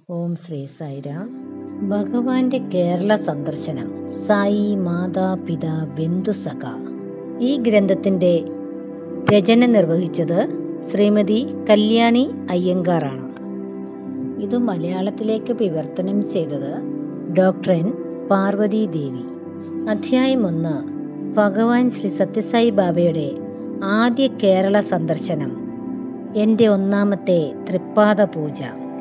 ഓം ശ്രീ സായിരാം. ഭഗവാന്റെ കേരള സന്ദർശനം. സായി മാതാപിതാ ബന്ധുസഖ. ഈ ഗ്രന്ഥത്തിന്റെ രചന നിർവഹിച്ചത് ശ്രീമതി കല്യാണി അയ്യങ്കാറാണ്. ഇത് മലയാളത്തിലേക്ക് വിവർത്തനം ചെയ്തത് ഡോക്ടർ എൻ പാർവതി ദേവി. അധ്യായം 1. ഭഗവാൻ ശ്രീ സത്യസായി ബാബയുടെ ആദ്യ കേരള സന്ദർശനം. എൻ്റെ ഒന്നാമത്തെ തൃപ്പാദ പൂജ.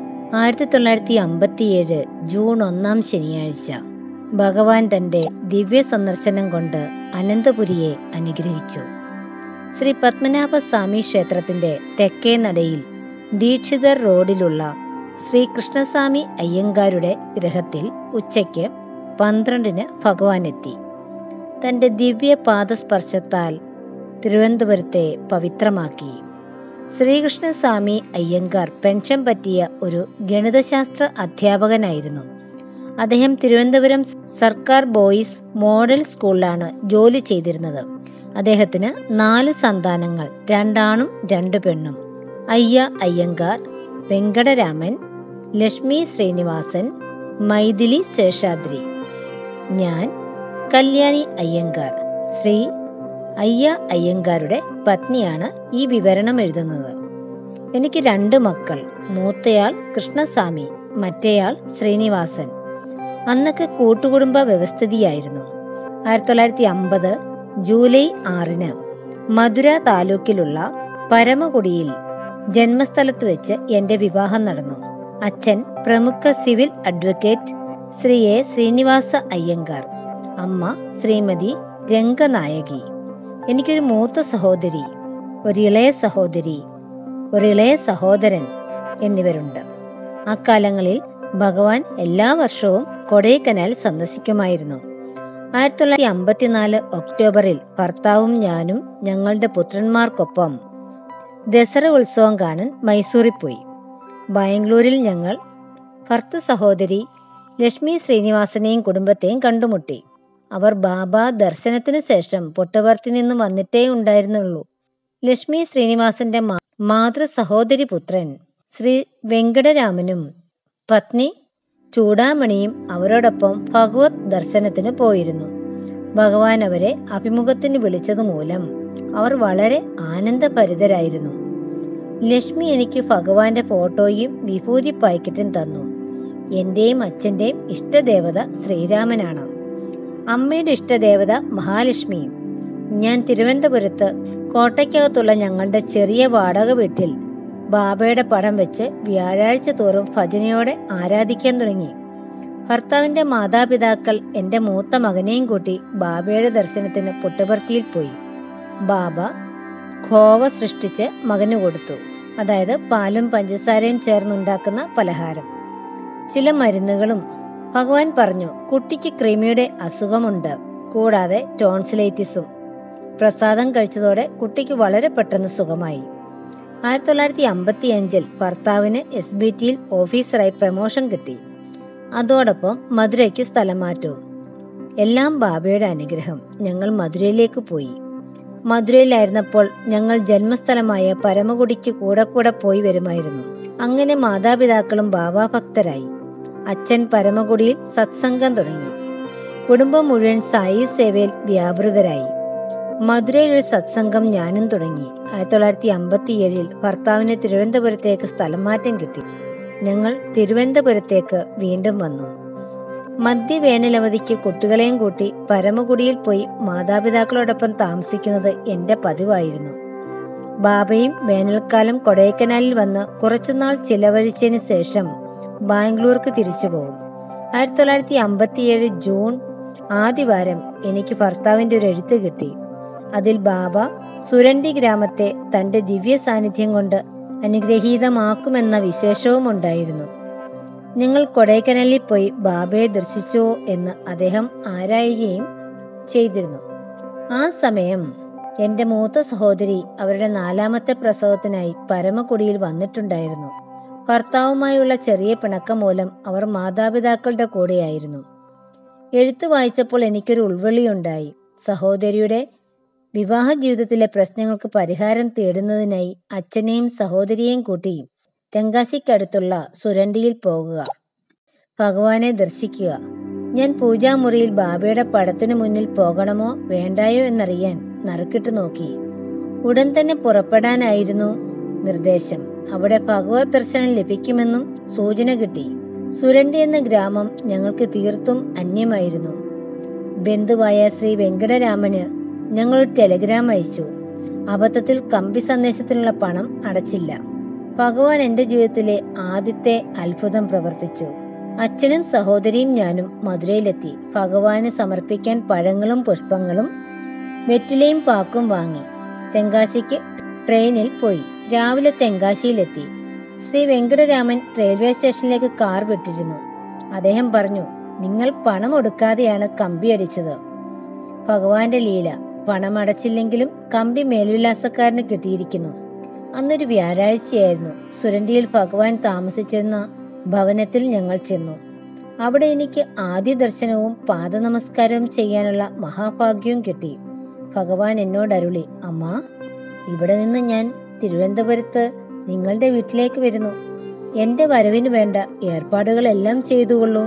1957 ജൂൺ 1 ശനിയാഴ്ച. ഭഗവാൻ തൻ്റെ ദിവ്യ സന്ദർശനം കൊണ്ട് അനന്തപുരിയെ അനുഗ്രഹിച്ചു. ശ്രീ പത്മനാഭസ്വാമി ക്ഷേത്രത്തിന്റെ തെക്കേ നടയിൽ ദീക്ഷിതർ റോഡിലുള്ള ശ്രീ കൃഷ്ണസ്വാമി അയ്യങ്കാരുടെ ഗൃഹത്തിൽ ഉച്ചയ്ക്ക് 12-ന് ഭഗവാൻ എത്തി. തൻ്റെ ദിവ്യ പാദസ്പർശത്താൽ തിരുവനന്തപുരത്തെ പവിത്രമാക്കി. ശ്രീകൃഷ്ണസ്വാമി അയ്യങ്കാർ പെൻഷൻ പറ്റിയ ഒരു ഗണിതശാസ്ത്ര അധ്യാപകനായിരുന്നു. അദ്ദേഹം തിരുവനന്തപുരം സർക്കാർ ബോയ്സ് മോഡൽ സ്കൂളിലാണ് ജോലി ചെയ്തിരുന്നത്. അദ്ദേഹത്തിന് 4 സന്താനങ്ങൾ, 2 ആണും 2 പെണ്ണും. അയ്യ അയ്യങ്കാർ, വെങ്കടരാമൻ, ലക്ഷ്മി ശ്രീനിവാസൻ, മൈഥിലി ശേഷാദ്രി. ഞാൻ കല്യാണി അയ്യങ്കാർ, ശ്രീ അയ്യ അയ്യങ്കാരുടെ പത്നിയാണ് ഈ വിവരണം എഴുതുന്നത്. എനിക്ക് 2 മക്കൾ. മൂത്തയാൾ കൃഷ്ണസ്വാമി, മറ്റേയാൾ ശ്രീനിവാസൻ. അന്നൊക്കെ കൂട്ടുകുടുംബ വ്യവസ്ഥിതിയായിരുന്നു. 1950 ജൂലൈ 6-ന് മധുര താലൂക്കിലുള്ള പരമകുടിയിൽ ജന്മസ്ഥലത്ത് വെച്ച് എൻ്റെ വിവാഹം നടന്നു. അച്ഛൻ പ്രമുഖ civil advocate Shri A Srinivasa Iyengar, അമ്മ ശ്രീമതി രംഗനായകി. എനിക്കൊരു മൂത്ത സഹോദരി, ഒരു ഇളയ സഹോദരി, ഒരു ഇളയ സഹോദരൻ എന്നിവരുണ്ട്. അക്കാലങ്ങളിൽ ഭഗവാൻ എല്ലാ വർഷവും കൊടൈക്കനാൽ സന്ദർശിക്കുമായിരുന്നു. 1954 ഒക്ടോബറിൽ ഭർത്താവും ഞാനും ഞങ്ങളുടെ പുത്രന്മാർക്കൊപ്പം ദസറ ഉത്സവം കാണാൻ മൈസൂരിൽ പോയി. ബാംഗ്ലൂരിൽ ഞങ്ങൾ ഭർത്തൃ സഹോദരി ലക്ഷ്മി ശ്രീനിവാസനെയും കുടുംബത്തെയും കണ്ടുമുട്ടി. അവർ ബാബ ദർശനത്തിനു ശേഷം പൊട്ടവർത്തിൽ നിന്ന് വന്നിട്ടേ ഉണ്ടായിരുന്നുള്ളൂ. ലക്ഷ്മി ശ്രീനിവാസന്റെ മാതൃ സഹോദരി പുത്രൻ ശ്രീ വെങ്കടരാമനും പത്നി ചൂടാമണിയും അവരോടൊപ്പം ഭഗവത് ദർശനത്തിന് പോയിരുന്നു. ഭഗവാൻ അവരെ അഭിമുഖത്തിന് വിളിച്ചതുമൂലം അവർ വളരെ ആനന്ദഭരിതരായിരുന്നു. ലക്ഷ്മി എനിക്ക് ഭഗവാന്റെ ഫോട്ടോയും വിഭൂതി പാക്കറ്റും തന്നു. എന്റെയും അച്ഛന്റെയും ഇഷ്ടദേവത ശ്രീരാമനാണ്. അമ്മയുടെ ഇഷ്ടദേവത മഹാലക്ഷ്മിയും. ഞാൻ തിരുവനന്തപുരത്ത് കോട്ടയ്ക്കകത്തുള്ള ഞങ്ങളുടെ ചെറിയ വാടക വീട്ടിൽ ബാബയുടെ പടം വെച്ച് വ്യാഴാഴ്ച തോറും ഭജനയോടെ ആരാധിക്കാൻ തുടങ്ങി. ഭർത്താവിന്റെ മാതാപിതാക്കൾ എൻ്റെ മൂത്ത മകനെയും കൂട്ടി ബാബയുടെ ദർശനത്തിന് പുട്ടപർത്തിയിൽ പോയി. ബാബ ഖോവ സൃഷ്ടിച്ച് മകന് കൊടുത്തു. അതായത് പാലും പഞ്ചസാരയും ചേർന്നുണ്ടാക്കുന്ന പലഹാരം, ചില മരുന്നുകളും. ഭഗവാൻ പറഞ്ഞു, കുട്ടിക്ക് കൃമിയുടെ അസുഖമുണ്ട്, കൂടാതെ ടോൺസിലൈറ്റിസും. പ്രസാദം കഴിച്ചതോടെ കുട്ടിക്ക് വളരെ പെട്ടെന്ന് സുഖമായി. 1955 ഭർത്താവിന് SBTയിൽ ഓഫീസറായി പ്രമോഷൻ കിട്ടി. അതോടൊപ്പം മധുരയ്ക്ക് സ്ഥലം മാറ്റവും. എല്ലാം ബാബയുടെ അനുഗ്രഹം. ഞങ്ങൾ മധുരയിലേക്ക് പോയി. മധുരയിലായിരുന്നപ്പോൾ ഞങ്ങൾ ജന്മസ്ഥലമായ പരമകുടിക്ക് കൂടെ പോയി വരുമായിരുന്നു. അങ്ങനെ മാതാപിതാക്കളും ബാബാ ഭക്തരായി. അച്ഛൻ പരമകുടിയിൽ സത്സംഗം തുടങ്ങി. കുടുംബം മുഴുവൻ സായി സേവയിൽ വ്യാപൃതരായി. മധുരയിൽ ഒരു സത്സംഗം ഞാനും തുടങ്ങി. 1957 ഭർത്താവിന് തിരുവനന്തപുരത്തേക്ക് സ്ഥലം മാറ്റം കിട്ടി. ഞങ്ങൾ തിരുവനന്തപുരത്തേക്ക് വീണ്ടും വന്നു. മധ്യവേനലവധിക്ക് കുട്ടികളെയും കൂട്ടി പരമകുടിയിൽ പോയി മാതാപിതാക്കളോടൊപ്പം താമസിക്കുന്നത് എൻ്റെ പതിവായിരുന്നു. ബാബയും വേനൽക്കാലം കൊടൈക്കനാലിൽ വന്ന് കുറച്ചുനാൾ ചിലവഴിച്ചതിന് ശേഷം ബാംഗ്ലൂർക്ക് തിരിച്ചു പോകും. 1957 ജൂൺ ആദ്യവാരം എനിക്ക് ഭർത്താവിൻ്റെ ഒരു എഴുത്ത് കിട്ടി. അതിൽ ബാബ സുരണ്ടി ഗ്രാമത്തെ തൻ്റെ ദിവ്യ സാന്നിധ്യം കൊണ്ട് അനുഗ്രഹീതമാക്കുമെന്ന വിശേഷവും ഉണ്ടായിരുന്നു. ഞങ്ങൾ കൊടൈക്കനാലിൽ പോയി ബാബയെ ദർശിച്ചോ എന്ന് അദ്ദേഹം ആരായുകയും ചെയ്തിരുന്നു. ആ സമയം എൻ്റെ മൂത്ത സഹോദരി അവരുടെ 4ാമത്തെ പ്രസവത്തിനായി പരമക്കുടിയിൽ വന്നിട്ടുണ്ടായിരുന്നു. ഭർത്താവുമായുള്ള ചെറിയ പിണക്കം മൂലം അവർ മാതാപിതാക്കളുടെ കൂടെയായിരുന്നു. എഴുത്ത് വായിച്ചപ്പോൾ എനിക്കൊരു ഉൾവിളിയുണ്ടായി. സഹോദരിയുടെ വിവാഹ ജീവിതത്തിലെ പ്രശ്നങ്ങൾക്ക് പരിഹാരം തേടുന്നതിനായി അച്ഛനെയും സഹോദരിയെയും കൂട്ടി തെങ്കാശിക്കടുത്തുള്ള സുരണ്ടിയിൽ പോകുക, ഭഗവാനെ ദർശിക്കുക. ഞാൻ പൂജാമുറിയിൽ ബാബയുടെ പടത്തിനു മുന്നിൽ പോകണമോ വേണ്ടായോ എന്നറിയാൻ നറുക്കിട്ട് നോക്കി. ഉടൻ തന്നെ പുറപ്പെടാനായിരുന്നു നിർദ്ദേശം. അവിടെ ഭഗവത് ദർശനം ലഭിക്കുമെന്നും സൂചന കിട്ടി. സുരണ്ടി എന്ന ഗ്രാമം ഞങ്ങൾക്ക് തീർത്തും അന്യമായിരുന്നു. ബന്ധുവായ ശ്രീ വെങ്കടരാമന് ഞങ്ങൾ ടെലിഗ്രാം അയച്ചു. അബദ്ധത്തിൽ കമ്പി സന്ദേശത്തിനുള്ള പണം അടച്ചില്ല. ഭഗവാൻ എൻ്റെ ജീവിതത്തിലെ ആദ്യത്തെ അത്ഭുതം പ്രവർത്തിച്ചു. അച്ഛനും സഹോദരിയും ഞാനും മധുരയിലെത്തി. ഭഗവാന് സമർപ്പിക്കാൻ പഴങ്ങളും പുഷ്പങ്ങളും വെറ്റിലയും പാക്കും വാങ്ങി തെങ്കാശിക്ക് ട്രെയിനിൽ പോയി. രാവിലെ തെങ്കാശിയിലെത്തി. ശ്രീ വെങ്കടരാമൻ റെയിൽവേ സ്റ്റേഷനിലേക്ക് കാർ വിട്ടിരുന്നു. അദ്ദേഹം പറഞ്ഞു, നിങ്ങൾ പണം ഒടുക്കാതെയാണ് കമ്പി അടിച്ചത്. ഭഗവാന്റെ ലീല. പണമടച്ചില്ലെങ്കിലും കമ്പി മേൽവിലാസക്കാരന് കിട്ടിയിരിക്കുന്നു. അന്നൊരു വ്യാഴാഴ്ചയായിരുന്നു. സുരണ്ടിയിൽ ഭഗവാൻ താമസിച്ചിരുന്ന ഭവനത്തിൽ ഞങ്ങൾ ചെന്നു. അവിടെ എനിക്ക് ആദ്യ ദർശനവും പാദനമസ്കാരവും ചെയ്യാനുള്ള മഹാഭാഗ്യവും കിട്ടി. ഭഗവാൻ എന്നോട് അരുളി, അമ്മ, ഇവിടെ നിന്ന് ഞാൻ തിരുവനന്തപുരത്ത് നിങ്ങളുടെ വീട്ടിലേക്ക് വരുന്നു. എൻ്റെ വരവിന് വേണ്ട ഏർപ്പാടുകളെല്ലാം ചെയ്തുകൊള്ളൂ.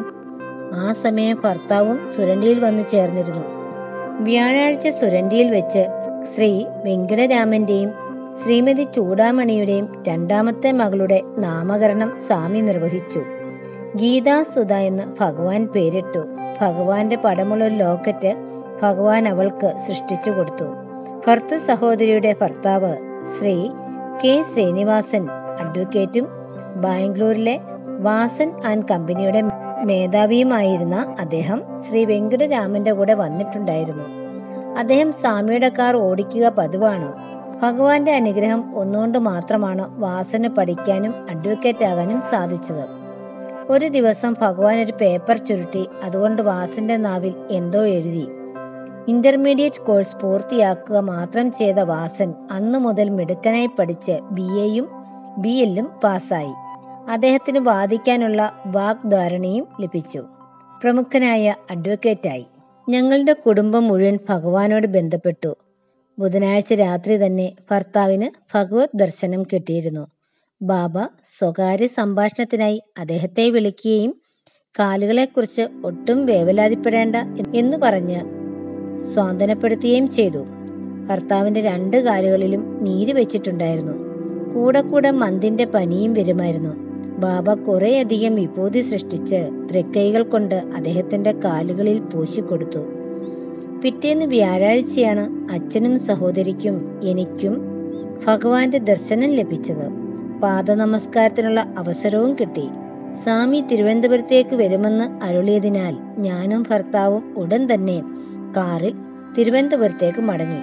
ആ സമയം ഭർത്താവും സുരണ്ടിയിൽ വന്നു ചേർന്നിരുന്നു. വ്യാഴാഴ്ച സുരണ്ടിയിൽ വെച്ച് ശ്രീ വെങ്കടരാമന്റെയും ശ്രീമതി ചൂടാമണിയുടെയും രണ്ടാമത്തെ മകളുടെ നാമകരണം സ്വാമി നിർവഹിച്ചു. ഗീതാ സുധ എന്ന് ഭഗവാൻ പേരിട്ടു. ഭഗവാന്റെ പടമുള്ള ഒരു ലോക്കറ്റ് ഭഗവാൻ അവൾക്ക് സൃഷ്ടിച്ചു കൊടുത്തു. ഭർത്തൃ സഹോദരിയുടെ ഭർത്താവ് ശ്രീ കെ ശ്രീനിവാസൻ അഡ്വക്കേറ്റും ബാംഗ്ലൂരിലെ വാസൻ ആൻഡ് കമ്പനിയുടെ മേധാവിയുമായിരുന്ന അദ്ദേഹം ശ്രീ വെങ്കടരാമന്റെ കൂടെ വന്നിട്ടുണ്ടായിരുന്നു. അദ്ദേഹം സ്വാമിയുടെ കാർ ഓടിക്കുക പതിവാണ്. ഭഗവാന്റെ അനുഗ്രഹം ഒന്നുകൊണ്ട് മാത്രമാണ് വാസന് പഠിക്കാനും അഡ്വക്കേറ്റ് ആകാനും സാധിച്ചത്. ഒരു ദിവസം ഭഗവാൻ ഒരു പേപ്പർ ചുരുട്ടി അതുകൊണ്ട് വാസന്റെ നാവിൽ എന്തോ എഴുതി. ഇന്റർമീഡിയറ്റ് കോഴ്സ് പൂർത്തിയാക്കുക മാത്രം ചെയ്ത വാസൻ അന്നു മുതൽ മിടുക്കനായി പഠിച്ച് BA-യും BL-ഉം പാസ്സായി. അദ്ദേഹത്തിന് വാദിക്കാനുള്ള വാഗ്ധാരണയും ലഭിച്ചു. പ്രമുഖനായ അഡ്വക്കേറ്റായി. ഞങ്ങളുടെ കുടുംബം മുഴുവൻ ഭഗവാനോട് ബന്ധപ്പെട്ടു. ബുധനാഴ്ച രാത്രി തന്നെ ഭർത്താവിന് ഭഗവത് ദർശനം കിട്ടിയിരുന്നു. ബാബ സ്വകാര്യ സംഭാഷണത്തിനായി അദ്ദേഹത്തെ വിളിക്കുകയും കാലുകളെക്കുറിച്ച് ഒട്ടും വേവലാതിപ്പെടേണ്ട എന്ന് പറഞ്ഞ് സ്വാന്തനപ്പെടുത്തുകയും ചെയ്തു. ഭർത്താവിന്റെ 2 കാലുകളിലും നീര് വെച്ചിട്ടുണ്ടായിരുന്നു. കൂടെ കൂടെ മന്തിന്റെ പനിയും വരുമായിരുന്നു. ബാബ കുറേയധികം വിഭൂതി സൃഷ്ടിച്ച് തൃക്കൈകൾ കൊണ്ട് അദ്ദേഹത്തിന്റെ കാലുകളിൽ പൂശിക്കൊടുത്തു. പിറ്റേന്ന് വ്യാഴാഴ്ചയാണ് അച്ഛനും സഹോദരിക്കും എനിക്കും ഭഗവാന്റെ ദർശനം ലഭിച്ചത്. പാദനമസ്കാരത്തിനുള്ള അവസരവും കിട്ടി. സ്വാമി തിരുവനന്തപുരത്തേക്ക് വരുമെന്ന് അരുളിയതിനാൽ ഞാനും ഭർത്താവും ഉടൻ തന്നെ കാറിൽ തിരുവനന്തപുരത്തേക്ക് മടങ്ങി.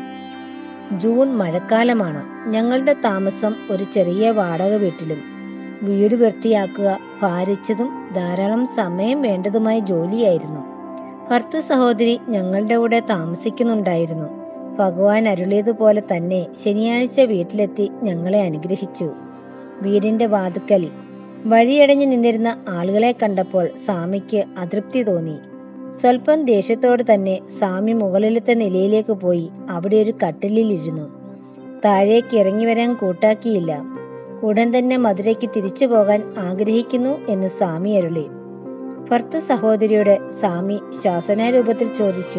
ജൂൺ മഴക്കാലമാണ്. ഞങ്ങളുടെ താമസം ഒരു ചെറിയ വാടക വീട്ടിലും. വീട് വൃത്തിയാക്കുക ഭാരിച്ചതും ധാരാളം സമയം വേണ്ടതുമായ ജോലിയായിരുന്നു. ഭർത്തൃ സഹോദരി ഞങ്ങളുടെ കൂടെ താമസിക്കുന്നുണ്ടായിരുന്നു. ഭഗവാൻ അരുളിയതുപോലെ തന്നെ ശനിയാഴ്ച വീട്ടിലെത്തി ഞങ്ങളെ അനുഗ്രഹിച്ചു. വീടിന്റെ വാതുക്കൽ വഴിയടഞ്ഞു നിന്നിരുന്ന ആളുകളെ കണ്ടപ്പോൾ സ്വാമിക്ക് അതൃപ്തി തോന്നി. സ്വല്പം ദേഷ്യത്തോട് തന്നെ സ്വാമി മുകളിലത്തെ നിലയിലേക്ക് പോയി അവിടെ ഒരു കട്ടിലിരുന്നു. താഴേക്ക് ഇറങ്ങി വരാൻ കൂട്ടാക്കിയില്ല. ഉടൻ തന്നെ മധുരയ്ക്ക് തിരിച്ചു പോകാൻ ആഗ്രഹിക്കുന്നു എന്ന് സ്വാമി അരുളി. ഭർത്തൃ സഹോദരിയോട് സ്വാമി ശാസനാരൂപത്തിൽ ചോദിച്ചു,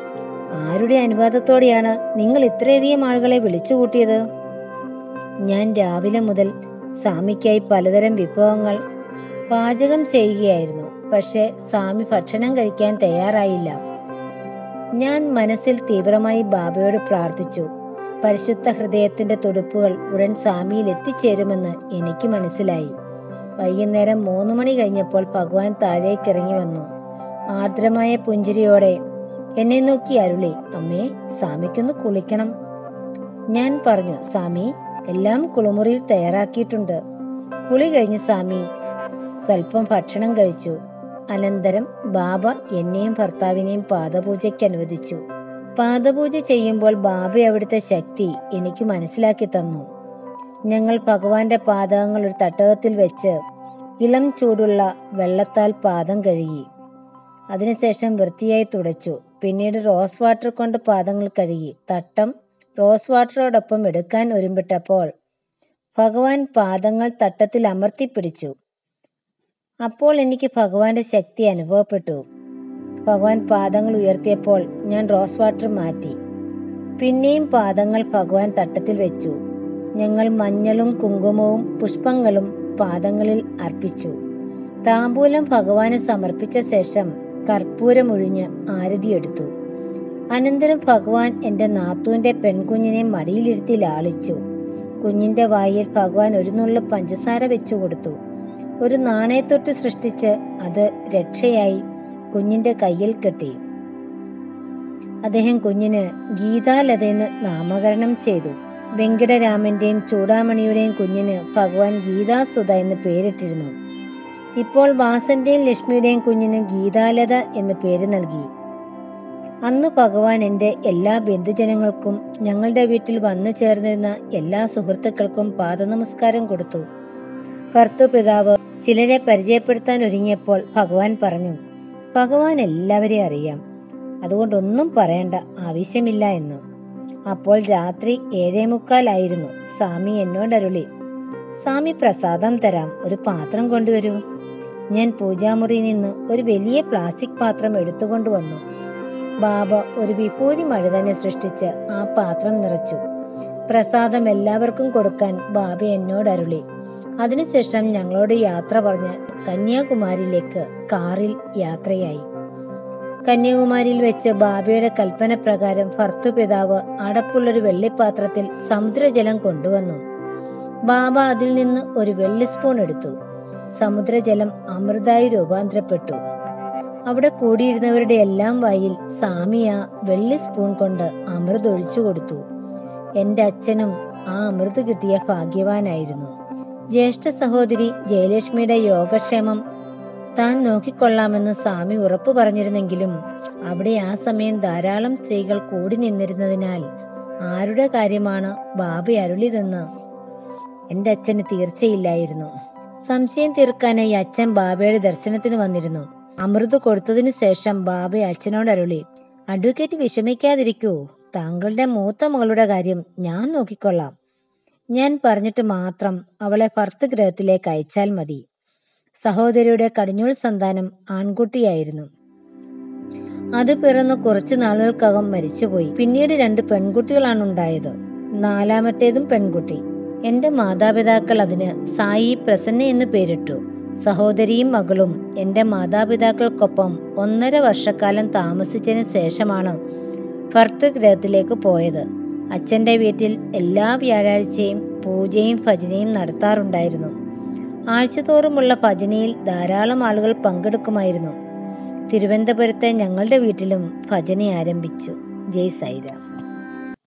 ആരുടെ അനുവാദത്തോടെയാണ് നിങ്ങൾ ഇത്രയധികം ആളുകളെ വിളിച്ചു കൂട്ടിയത്? ഞാൻ രാവിലെ മുതൽ സ്വാമിക്കായി പലതരം വിഭവങ്ങൾ പാചകം ചെയ്യുകയായിരുന്നു. പക്ഷെ സ്വാമി ഭക്ഷണം കഴിക്കാൻ തയ്യാറായില്ല. ഞാൻ മനസ്സിൽ തീവ്രമായി ബാബയോട് പ്രാർത്ഥിച്ചു. പരിശുദ്ധ ഹൃദയത്തിന്റെ തുടിപ്പുകൾ ഉടൻ സ്വാമിയിൽ എത്തിച്ചേരുമെന്ന് എനിക്ക് മനസ്സിലായി. വൈകുന്നേരം 3 മണി കഴിഞ്ഞപ്പോൾ ഭഗവാൻ താഴേക്കിറങ്ങി വന്നു. ആർദ്രമായ പുഞ്ചിരിയോടെ എന്നെ നോക്കി അരുളി, അമ്മേ, സ്വാമിക്കൊന്ന് കുളിക്കണം. ഞാൻ പറഞ്ഞു, സ്വാമി, എല്ലാം കുളിമുറിയിൽ തയ്യാറാക്കിയിട്ടുണ്ട്. കുളി കഴിഞ്ഞ് സ്വാമി സ്വല്പം ഭക്ഷണം കഴിച്ചു. അനന്തരം ബാബ എന്നെയും ഭർത്താവിനെയും പാദപൂജയ്ക്ക് അനുവദിച്ചു. പാദപൂജ ചെയ്യുമ്പോൾ ബാബ അവിടുത്തെ ശക്തി എനിക്ക് മനസ്സിലാക്കി തന്നു. ഞങ്ങൾ ഭഗവാന്റെ പാദങ്ങൾ ഒരു തട്ടകത്തിൽ വെച്ച് ഇളം ചൂടുള്ള വെള്ളത്താൽ പാദം കഴുകി. അതിനുശേഷം വൃത്തിയായി തുടച്ചു. പിന്നീട് റോസ് വാട്ടർ കൊണ്ട് പാദങ്ങൾ കഴുകി. തട്ടം റോസ് വാട്ടറോടൊപ്പം എടുക്കാൻ ഒരുമ്പിട്ടപ്പോൾ ഭഗവാൻ പാദങ്ങൾ തട്ടത്തിൽ അമർത്തിപ്പിടിച്ചു. അപ്പോൾ എനിക്ക് ഭഗവാന്റെ ശക്തി അനുഭവപ്പെട്ടു. ഭഗവാൻ പാദങ്ങൾ ഉയർത്തിയപ്പോൾ ഞാൻ റോസ് വാട്ടർ മാറ്റി. പിന്നെയും പാദങ്ങൾ ഭഗവാൻ തട്ടത്തിൽ വെച്ചു. ഞങ്ങൾ മഞ്ഞളും കുങ്കുമവും പുഷ്പങ്ങളും പാദങ്ങളിൽ അർപ്പിച്ചു. താമ്പൂലം ഭഗവാന് സമർപ്പിച്ച ശേഷം കർപ്പൂരമൊഴിഞ്ഞ് ആരതിയെടുത്തു. അനന്തരം ഭഗവാൻ എൻ്റെ നാത്തൂന്റെ പെൺകുഞ്ഞിനെ മടിയിലിരുത്തി ലാളിച്ചു. കുഞ്ഞിന്റെ വായിൽ ഭഗവാൻ ഒരു നുള്ളു പഞ്ചസാര വെച്ചു കൊടുത്തു. ഒരു നാണയത്തൊട്ട് സൃഷ്ടിച്ച് അത് രക്ഷയായി കുഞ്ഞിന്റെ കയ്യിൽ കെട്ടി. അദ്ദേഹം കുഞ്ഞിന് ഗീതാലതെന്ന് നാമകരണം ചെയ്തു. വെങ്കിടരാമന്റെയും ചൂടാമണിയുടെയും കുഞ്ഞിന് ഭഗവാൻ ഗീതാസുധ എന്ന് പേരിട്ടിരുന്നു. ഇപ്പോൾ വാസന്റെയും ലക്ഷ്മിയുടെയും കുഞ്ഞിന് ഗീതാലത എന്ന് പേര് നൽകി. അന്ന് ഭഗവാൻ എൻ്റെ എല്ലാ ബന്ധുജനങ്ങൾക്കും ഞങ്ങളുടെ വീട്ടിൽ വന്നു ചേർന്നിരുന്ന എല്ലാ സുഹൃത്തുക്കൾക്കും പാദനമസ്കാരം കൊടുത്തു. ഭർത്തൃപിതാവ് ചിലരെ പരിചയപ്പെടുത്താൻ ഒരുങ്ങിയപ്പോൾ ഭഗവാൻ പറഞ്ഞു, ഭഗവാൻ എല്ലാവരെയും അറിയാം, അതുകൊണ്ടൊന്നും പറയേണ്ട ആവശ്യമില്ല എന്ന്. അപ്പോൾ രാത്രി 7:45 സ്വാമി എന്നോടരുളി, സ്വാമി പ്രസാദം തരാം, ഒരു പാത്രം കൊണ്ടുവരൂ. ഞാൻ പൂജാമുറിയിൽ നിന്ന് ഒരു വലിയ പ്ലാസ്റ്റിക് പാത്രം എടുത്തുകൊണ്ടുവന്നു. ബാബ ഒരു വിഭൂതി മഴ തന്നെ സൃഷ്ടിച്ച് ആ പാത്രം നിറച്ചു. പ്രസാദം എല്ലാവർക്കും കൊടുക്കാൻ ബാബ എന്നോടരുളി. അതിനുശേഷം ഞങ്ങളോട് യാത്ര പറഞ്ഞ് കന്യാകുമാരിയിലേക്ക് കാറിൽ യാത്രയായി. കന്യാകുമാരിയിൽ വെച്ച് ബാബയുടെ കൽപ്പന പ്രകാരം ഭർത്തൃപിതാവ് അടപ്പുള്ളൊരു വെള്ളിപ്പാത്രത്തിൽ സമുദ്രജലം കൊണ്ടുവന്നു. ബാബ അതിൽ നിന്ന് ഒരു വെള്ളി സ്പൂൺ എടുത്തു. സമുദ്രജലം അമൃതായി രൂപാന്തരപ്പെട്ടു. അവിടെ കൂടിയിരുന്നവരുടെ എല്ലാം വായിൽ സ്വാമി ആ വെള്ളി സ്പൂൺ കൊണ്ട് അമൃത് ഒഴിച്ചു കൊടുത്തു. എൻ്റെ അച്ഛനും ആ അമൃത് കിട്ടിയ ഭാഗ്യവാനായിരുന്നു. ജ്യേഷ്ഠ സഹോദരി ജയലക്ഷ്മിയുടെ യോഗക്ഷേമം താൻ നോക്കിക്കൊള്ളാമെന്ന് സ്വാമി ഉറപ്പു പറഞ്ഞിരുന്നെങ്കിലും അവിടെ ആ സമയം ധാരാളം സ്ത്രീകൾ കൂടി നിന്നിരുന്നതിനാൽ ആരുടെ കാര്യമാണ് ബാബ അരുളിയതെന്ന് എൻ്റെ അച്ഛന് തീർച്ചയില്ലായിരുന്നു. സംശയം തീർക്കാനായി അച്ഛൻ ബാബയുടെ ദർശനത്തിന് വന്നിരുന്നു. അമൃത് കൊടുത്തതിനു ശേഷം ബാബ അച്ഛനോടരുളി, അഡ്വക്കേറ്റ് വിഷമിക്കാതിരിക്കൂ, താങ്കളുടെ മൂത്ത മകളുടെ കാര്യം ഞാൻ നോക്കിക്കൊള്ളാം. ഞാൻ പറഞ്ഞിട്ട് മാത്രം അവളെ ഭർത്തൃഗ്രഹത്തിലേക്ക് അയച്ചാൽ മതി. സഹോദരിയുടെ കടിഞ്ഞൂൽ സന്താനം ആൺകുട്ടിയായിരുന്നു. അത് പിറന്ന് കുറച്ചു നാളുകൾക്കകം മരിച്ചുപോയി. പിന്നീട് 2 പെൺകുട്ടികളാണ് ഉണ്ടായത്. 4ാമത്തേതും പെൺകുട്ടി. എൻ്റെ മാതാപിതാക്കൾ അതിന് സായി പ്രസന്ന എന്ന് പേരിട്ടു. സഹോദരിയും മകളും എൻ്റെ മാതാപിതാക്കൾക്കൊപ്പം 1.5 വർഷക്കാലം താമസിച്ചതിന് ശേഷമാണ് ഭർത്തൃഗ്രഹത്തിലേക്ക് പോയത്. അച്ഛൻ്റെ വീട്ടിൽ എല്ലാ വ്യാഴാഴ്ചയും പൂജയും ഭജനയും നടത്താറുണ്ടായിരുന്നു. ആഴ്ചതോറുമുള്ള ഭജനയിൽ ധാരാളം ആളുകൾ പങ്കെടുക്കുമായിരുന്നു. തിരുവനന്തപുരത്തെ ഞങ്ങളുടെ വീട്ടിലും ഭജന ആരംഭിച്ചു. ജയ് സായിരാം.